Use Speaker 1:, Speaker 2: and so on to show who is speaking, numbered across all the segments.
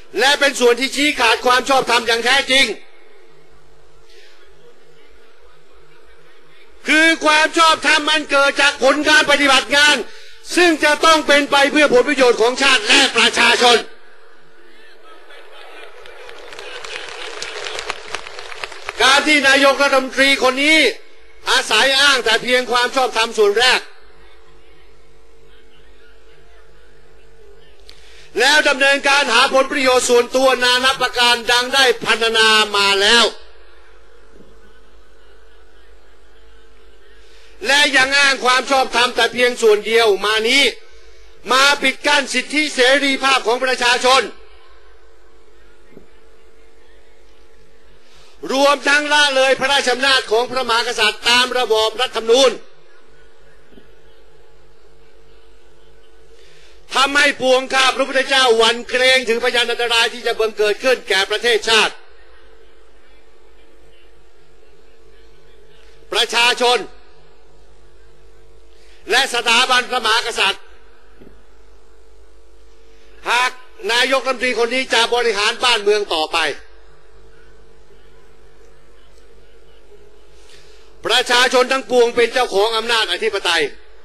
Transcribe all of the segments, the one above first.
Speaker 1: และเป็นส่วนที่ชี้ขาดความชอบธรรมอย่างแท้จริงคือความชอบธรรมมันเกิดจากผลการปฏิบัติงานซึ่งจะต้องเป็นไปเพื่อผลประโยชน์ของชาติและประชาชนการที่นายกรัฐมนตรีคนนี้อาศัยอ้างแต่เพียงความชอบธรรมส่วนแรกแล้วดำเนินการหาผลประโยชน์ส่วนตัวนานับประการดังได้พรรณนามาแล้วและยังอ้างความชอบธรรมแต่เพียงส่วนเดียวมานี้มาปิดกั้นสิทธิเสรีภาพของประชาชนรวมทั้งละเลยพระราชอำนาจของพระมหากษัตริย์ตามระบอบรัฐธรรมนูญทำให้ปวงข้าพระพุทธเจ้าหวั่นเกรงถึงพยานอันตรายที่จะบังเกิดขึ้นแก่ประเทศชาติประชาชนและสถาบันพระมหากษัตริย์หากนายกรัฐมนตรีคนนี้จะบริหารบ้านเมืองต่อไปประชาชนทั้งปวงเป็นเจ้าของอำนาจอธิปไตย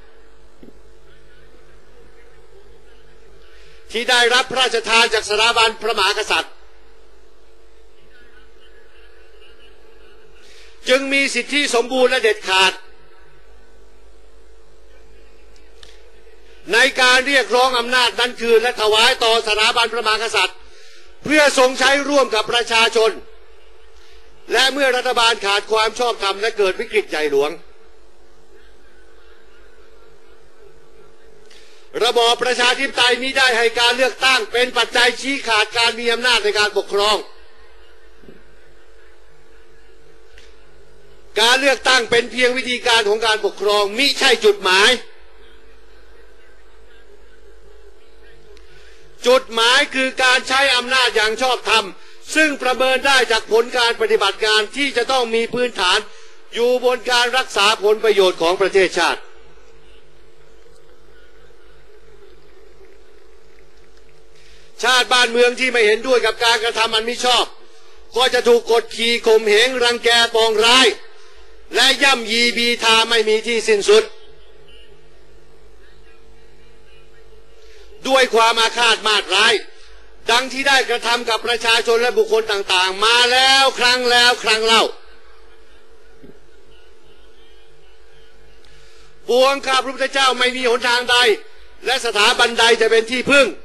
Speaker 1: ที่ได้รับพระราชทานจากสถาบันพระมหากษัตริย์จึงมีสิทธิสมบูรณ์และเด็ดขาดในการเรียกร้องอำนาจนั้นคืนและถวายต่อสถาบันพระมหากษัตริย์เพื่อทรงใช้ร่วมกับประชาชนและเมื่อรัฐบาลขาดความชอบธรรมและเกิดวิกฤตใหญ่หลวงระบอบประชาธิปไตยมิได้ให้การเลือกตั้งเป็นปัจจัยชี้ขาดการมีอำนาจในการปกครองการเลือกตั้งเป็นเพียงวิธีการของการปกครองมิใช่จุดหมายจุดหมายคือการใช้อำนาจอย่างชอบธรรมซึ่งประเมินได้จากผลการปฏิบัติงานที่จะต้องมีพื้นฐานอยู่บนการรักษาผลประโยชน์ของประเทศชาติชาติบ้านเมืองที่ไม่เห็นด้วยกับการกระทำอันมิชอบก็จะถูกกดขี่ข่มเหงรังแกปองร้ายและย่ำยีบีทาไม่มีที่สิ้นสุดด้วยความอาฆาตมาตร้ายดังที่ได้กระทำกับประชาชนและบุคคลต่างๆมาแล้วครั้งเล่าปวงข้าพระพุทธเจ้าไม่มีหนทางใดและสถาบันใดจะเป็นที่พึ่ง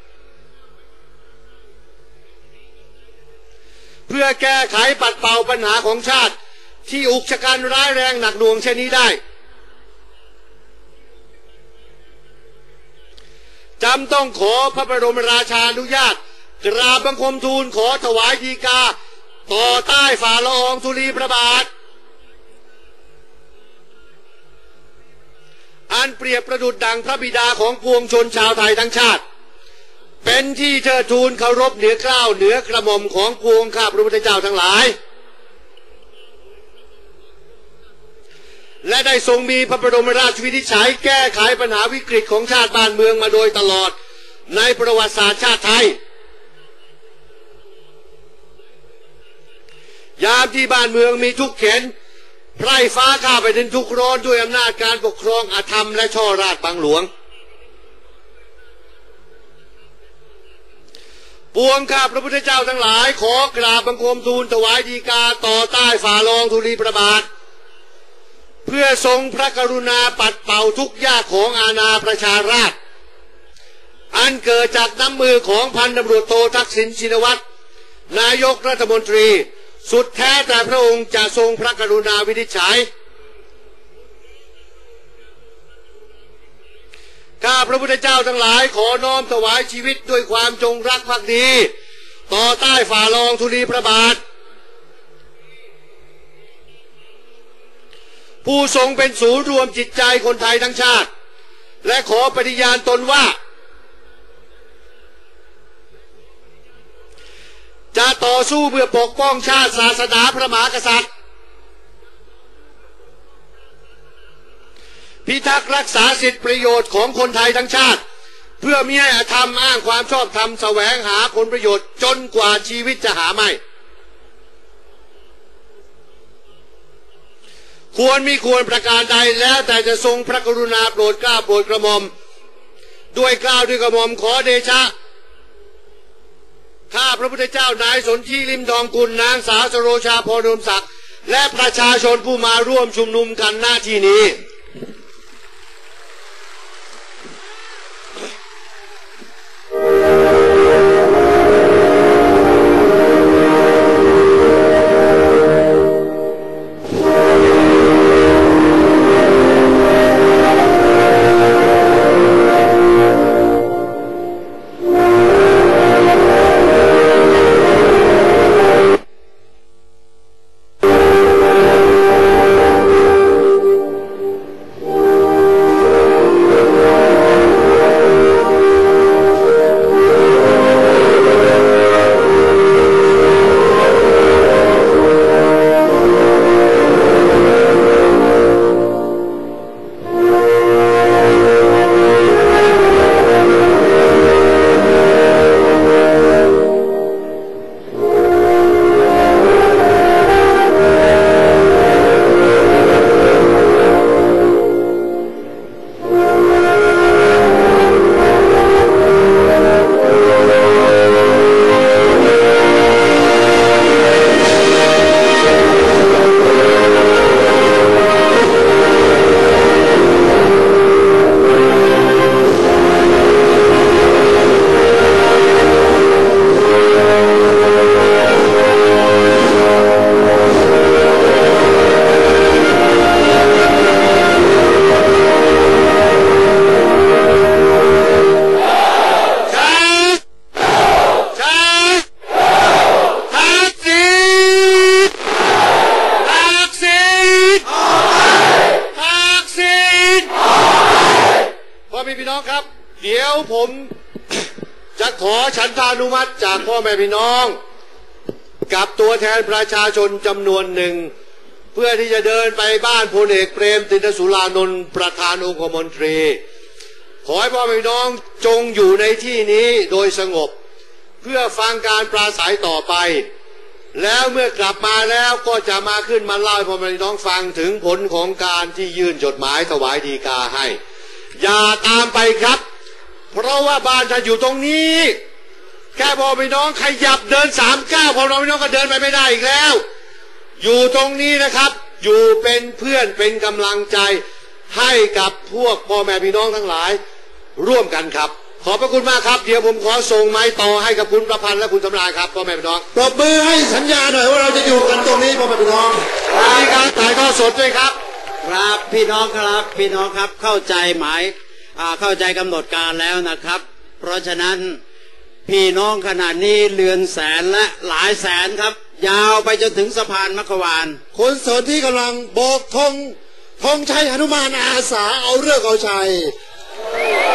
Speaker 1: เพื่อแก้ไขปัดเป่าปัญหาของชาติที่อุกชะกันร้ายแรงหนักหน่วงเช่นนี้ได้จำต้องขอพระบรมราชานุญาตกราบบังคมทูลขอถวายฎีกาต่อใต้ฝ่าละอองธุลีพระบาทอันเปรียบประดุจดังพระบิดาของปวงชนชาวไทยทั้งชาติเป็นที่เชิดทูลเคารพเหนือเกล้าเหนือกระหม่อมของปวงข้าพระพุทธเจ้าทั้งหลายและได้ทรงมีพระบรมราชวินิจฉัยแก้ไขปัญหาวิกฤตของชาติบ้านเมืองมาโดยตลอดในประวัติศาสตร์ชาติไทยยามที่บ้านเมืองมีทุกข์เข็ญไพร่ฟ้าข้าไปดินทุกข์ร้อนด้วยอำนาจการปกครองอธรรมและช่อราชบังหลวงปวงข้าพระพุทธเจ้าทั้งหลายขอกราบบังคมทูลถวายฎีกาต่อใต้ฝ่าละอองธุลีพระบาทเพื่อทรงพระกรุณาปัดเป่าทุกข์ยากของอาณาประชาราษฎร์อันเกิดจากน้ำมือของพันตำรวจโททักษิณชินวัตรนายกรัฐมนตรีสุดแท้แต่พระองค์จะทรงพระกรุณาวินิจฉัยข้าพระพุทธเจ้าทั้งหลายขอน้อมถวายชีวิตด้วยความจงรักภักดีต่อใต้ฝ่าละอองธุลีพระบาทผู้ทรงเป็นศูนย์รวมจิตใจคนไทยทั้งชาติและขอปฏิญาณตนว่าจะต่อสู้เพื่อปกป้องชาติศาสนาพระมหากษัตริย์พิทักษ์รักษาสิทธิประโยชน์ของคนไทยทั้งชาติเพื่อมิให้อธรรมอ้างความชอบธรรมแสวงหาผลประโยชน์จนกว่าชีวิตจะหาไม่ควรมีควรประการใดแล้วแต่จะทรงพระกรุณาโปรดเกล้าโปรดกระหม่อมด้วยเกล้าด้วยกระหม่อมขอเดชะข้าพระพุทธเจ้านายสนธิริมทองกุลนางสาวสโรชาพรดมศักดิ์และประชาชนผู้มาร่วมชุมนุมกันหน้าที่นี้ผมจะขอฉันทานุมัติจากพ่อแม่พี่น้องกับตัวแทนประชาชนจำนวนหนึ่งเพื่อที่จะเดินไปบ้านพลเอกเปรมติณสุรานนท์ประธานองคมนตรีขอให้พ่อแม่พี่น้องจงอยู่ในที่นี้โดยสงบเพื่อฟังการปราศัยต่อไปแล้วเมื่อกลับมาแล้วก็จะมาขึ้นมาเล่าให้พ่อแม่พี่น้องฟังถึงผลของการที่ยื่นจดหมายถวายฎีกาให้อย่าตามไปครับเพราะว่าบ้านท่านอยู่ตรงนี้แค่พ่อพี่น้องขยับเดิน3 ก้าวพ่อพี่น้องก็เดินไปไม่ได้อีกแล้วอยู่ตรงนี้นะครับอยู่เป็นเพื่อนเป็นกำลังใจให้กับพวกพ่อแม่พี่น้องทั้งหลายร่วมกันครับขอบพระคุณมากครับเดี๋ยวผมขอส่งไม้ต่อให้กับคุณประพันธ์และคุณสำราญครับพ่อแม่พี่น้อง
Speaker 2: ปรบมือให้สัญญาหน่อยว่าเราจะอยู่กันตรงนี้พ่อแม่พี่น้อง
Speaker 1: มีการถ่ายทอดสดด้วยครับ
Speaker 3: ครับพี่น้องครับพี่น้องครับเข้าใจเข้าใจกำหนดการแล้วนะครับเพราะฉะนั้นพี่น้องขนาดนี้เรือนแสนและหลายแสนครับยาวไปจนถึงสะพานมัขวาน
Speaker 2: คนสนที่กำลังโบกธงชัยหนุมานอาสาเอาเรื่องเอาชัย